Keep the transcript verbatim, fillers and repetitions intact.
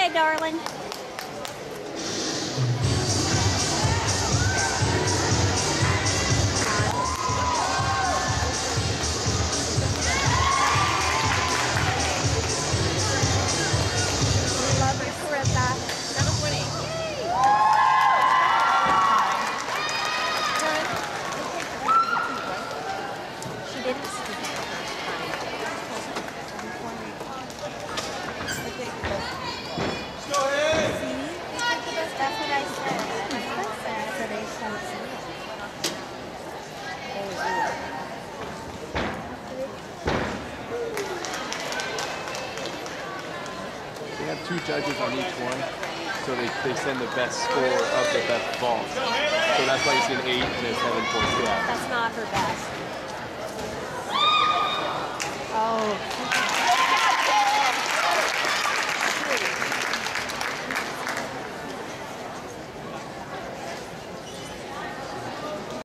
ahead, darling. Love you, Carissa. seven twenty. She didn't speak the first time. See? That's what I said. So they shouldn't see it. They have two judges on each one, so they, they send the best score of the best ball. So that's why you see an eight and a seven point scale. That's not her best.